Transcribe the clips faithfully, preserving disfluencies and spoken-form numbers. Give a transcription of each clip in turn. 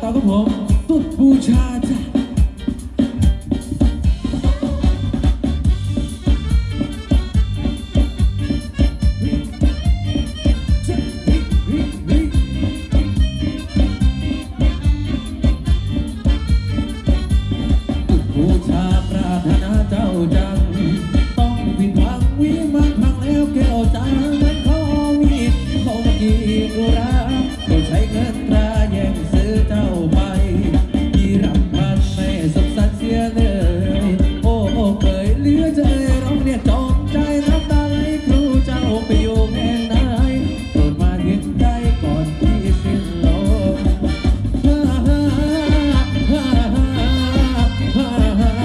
ต่อกับผมสุดบูชาจ้ะบูชาปรารถนาเจ้าจังต้องผิดหวังวิมานพังแล้วแก้วใจมันขอวิตเขามากีกุราก็ใช้เงินตราแย่งซื้อเจ้าไปที่รำพันไม่สมสันเสียเลยโอ้โอ้เคยเหลือใจร้องเนี่ยจอมใจน้ำตาไหลครูเจ้าไปอยู่แห่งไหนโปรดมาเห็นใจก่อนที่สิ้นลมฮ่าฮ่าฮ่าฮ่าฮ่าฮ่า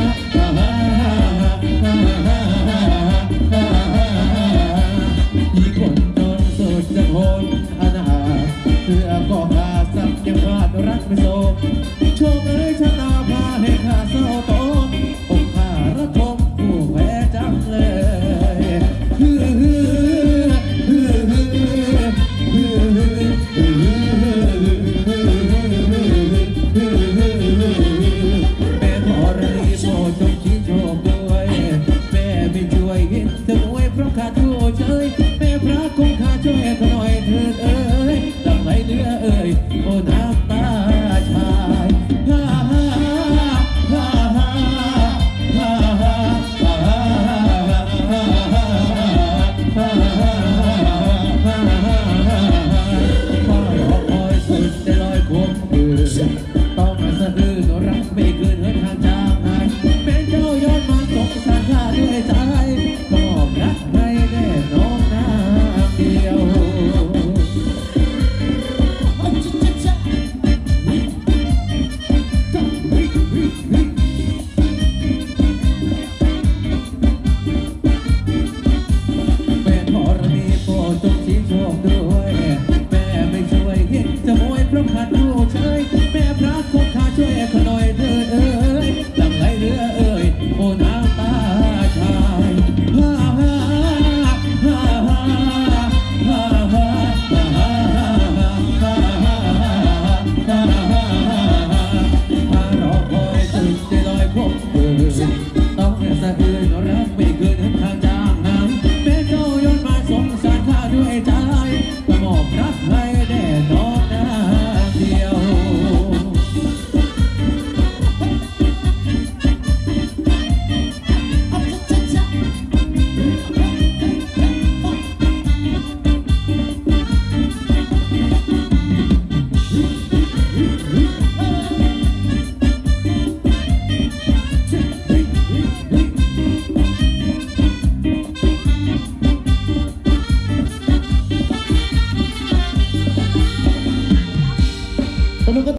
อีกคนจนสุดจะทนอนาเพื่อก็หาสับยังขาดรักไม่สมโชคเอ้ยชะตาพาให้ข้าเศร้าตกอกข้าระทมผู้แพ้จังเลยฮือฮือฮือฮือฮือฮือแม่พอรีโปรดจงชี้โชคด้วยแม่ไม่ช่วยเห็นเธอไว้เพราะขาดผู้เฉยแม่พระคงข้าช่วยเธอหน่อยเถิดเอ้ยลำไหลเหลือเอ้ยโอ้น้ำตาชายฮ่าฮ่าฮ่าฮ่าฮ่าฮ่าฮ่าฮ่าฮ่าฮ่าพ่อรอคอยสุดได้ลอยควงคืน